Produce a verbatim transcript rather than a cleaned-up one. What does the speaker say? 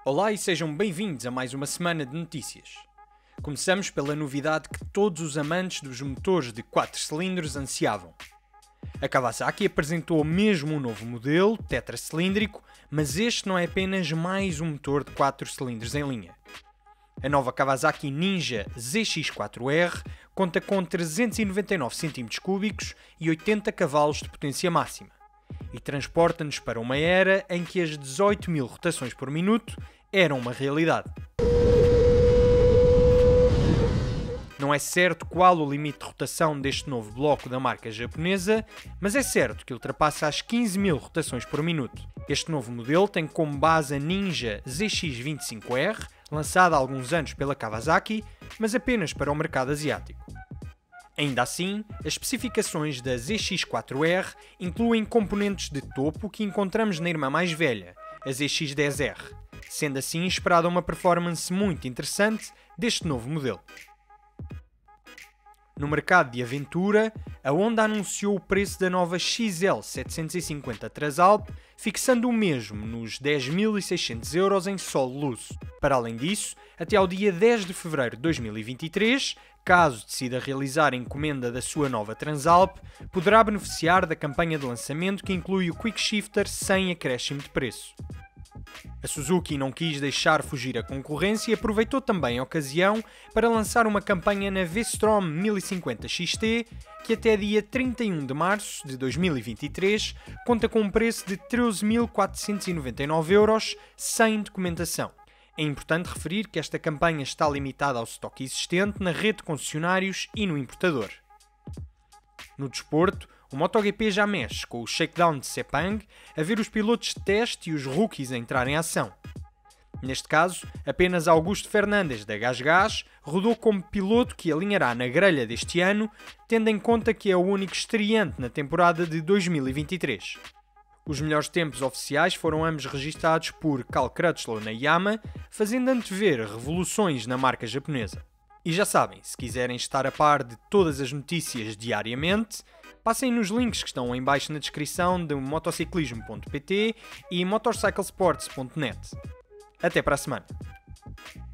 Olá e sejam bem-vindos a mais uma semana de notícias. Começamos pela novidade que todos os amantes dos motores de quatro cilindros ansiavam. A Kawasaki apresentou mesmo um novo modelo, tetracilíndrico, mas este não é apenas mais um motor de quatro cilindros em linha. A nova Kawasaki Ninja Z X quatro R conta com trezentos e noventa e nove centímetros cúbicos e oitenta cavalos de potência máxima, e transporta-nos para uma era em que as dezoito mil rotações por minuto eram uma realidade. Não é certo qual o limite de rotação deste novo bloco da marca japonesa, mas é certo que ultrapassa as quinze mil rotações por minuto. Este novo modelo tem como base a Ninja Z X vinte e cinco R, lançada há alguns anos pela Kawasaki, mas apenas para o mercado asiático. Ainda assim, as especificações da Z X quatro R incluem componentes de topo que encontramos na irmã mais velha, a Z X dez R, sendo assim esperada uma performance muito interessante deste novo modelo. No mercado de aventura, a Honda anunciou o preço da nova X L setecentos e cinquenta Transalp, fixando o mesmo nos dez mil e seiscentos euros em solo luso. Para além disso, até ao dia dez de fevereiro de dois mil e vinte e três, caso decida realizar a encomenda da sua nova Transalp, poderá beneficiar da campanha de lançamento que inclui o Quick Shifter sem acréscimo de preço. A Suzuki não quis deixar fugir a concorrência e aproveitou também a ocasião para lançar uma campanha na V-Strom mil e cinquenta X T, que até dia trinta e um de março de dois mil e vinte e três conta com um preço de treze mil quatrocentos e noventa e nove euros sem documentação. É importante referir que esta campanha está limitada ao estoque existente na rede de concessionários e no importador. No desporto, o MotoGP já mexe com o shakedown de Sepang a ver os pilotos de teste e os rookies a entrar em ação. Neste caso, apenas Augusto Fernandes da GasGas rodou como piloto que alinhará na grelha deste ano, tendo em conta que é o único estreante na temporada de dois mil e vinte e três. Os melhores tempos oficiais foram ambos registados por Cal Crutchlow na Yamaha, fazendo antever revoluções na marca japonesa. E já sabem, se quiserem estar a par de todas as notícias diariamente, passem nos links que estão em baixo na descrição de motociclismo ponto pt e motorcyclesports ponto net. Até para a semana!